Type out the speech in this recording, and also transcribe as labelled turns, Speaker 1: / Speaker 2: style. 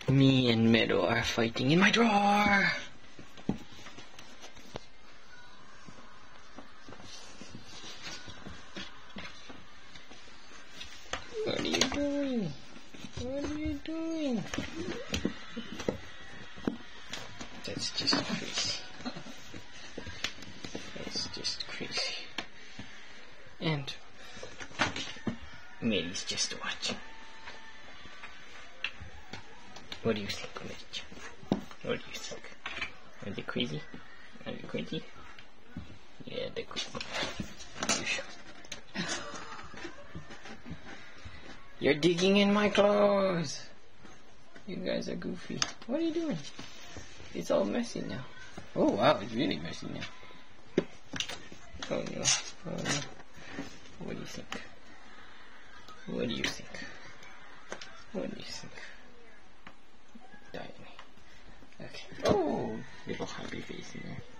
Speaker 1: Me and Melo are fighting in my drawer. What are you doing? What are you doing? That's just crazy. That's just crazy. And Meli's just watching. What do you think, Meli? What do you think? Are they crazy? Are they crazy? Yeah, they're crazy. You sure? You're digging in my clothes! You guys are goofy. What are you doing? It's all messy now. Oh wow, it's really messy now. Oh no. Oh no. What do you think? What do you think? What do you think? Dying. Okay. Oh, little happy face in there.